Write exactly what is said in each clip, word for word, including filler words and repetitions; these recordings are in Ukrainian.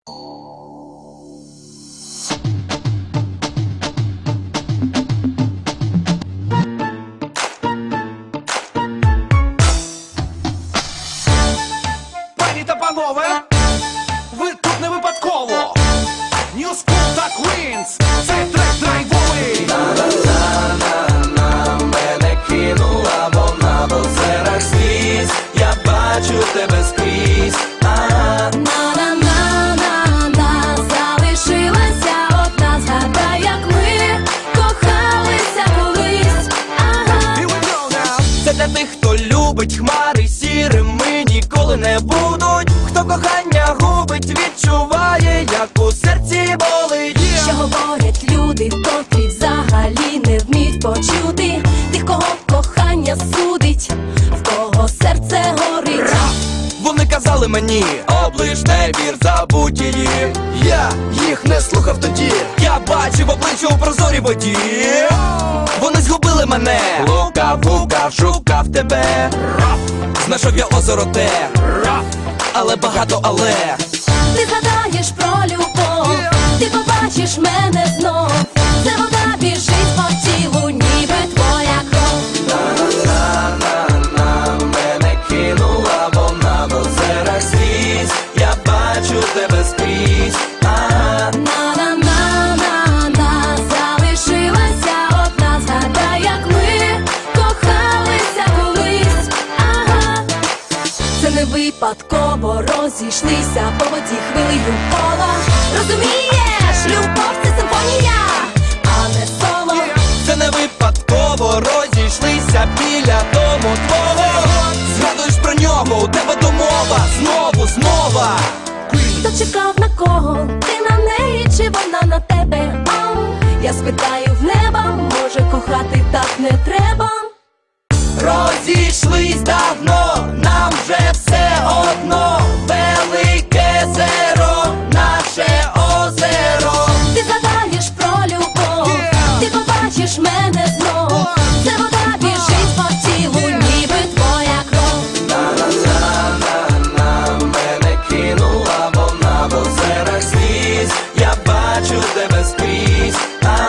Пані та панове, ви тут не випадково. New School та Queens, цей трек драйвовий. На-на-на-на, мене кинула вона в озерах сліз. Я бачу тебе скрізь. На-на-на-на-на, залишилася одна, згадай, як ми кохалися колись. Ага. Here we go now. Це для тих, хто любить хмари сірими ніколи не будуть. Хто кохання губить, відчуває, як у серці болить. Що говорять люди, котрі взагалі не вміють почути тих, кого кохання судить, в кого серце горить. Вони казали мені, облиш не вір, забудь її. Я їх не слухав тоді. Я бачив обличчя у прозорій воді. Вони згубили мене. Лукав, гукав, шукав тебе. Знайшов я озеро те. Але багато але. Ти згадаєш про любов, ти побачиш мене знов. Це вода біжить по тілу, ніби твоя кров. На-на-на-на, мене кинула вона в озерах сліз. Я бачу тебе скрізь. На-на-на-на-на, залишилася одна, згадай, як ми кохалися колись. Ага. Це не випадково розійшлися по воді хвилею кола. Розумієш, любов це симфонія, а не соло. Це не випадково розійшлися біля дому твого. Згадуєш про нього, у тебе домова, знову, знова. Хто чекав на кого? Ти на неї чи вона на тебе? Ам, я спитаю в неба, може кохати так не треба. Розійшлись давно, нам вже все одно. Велике зеро, наше озеро. Ти згадаєш про любов, ти побачиш мене знов. Це вода біжить по тілу, ніби твоя кров. На-на-на-на, мене кинула вона в озерах сліз. Я бачу тебе скрізь.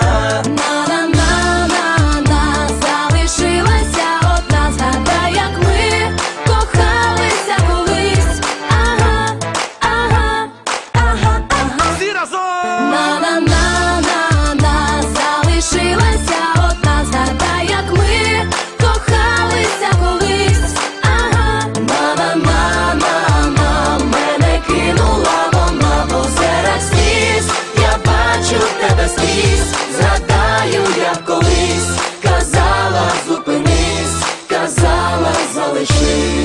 На-на-на-на-на, залишилася одна, згадай, як ми кохалися колись. Ага, ага, ага, ага. Всі разом. На-на-на-на-на, залишилася одна, згадай, як ми кохалися колись. Ага. На-на-на-на-на, мене кинула вона в озерах сліз. Я бачу тебе скрізь. Згадаю, як колись казала, зупинись, казала, залишись.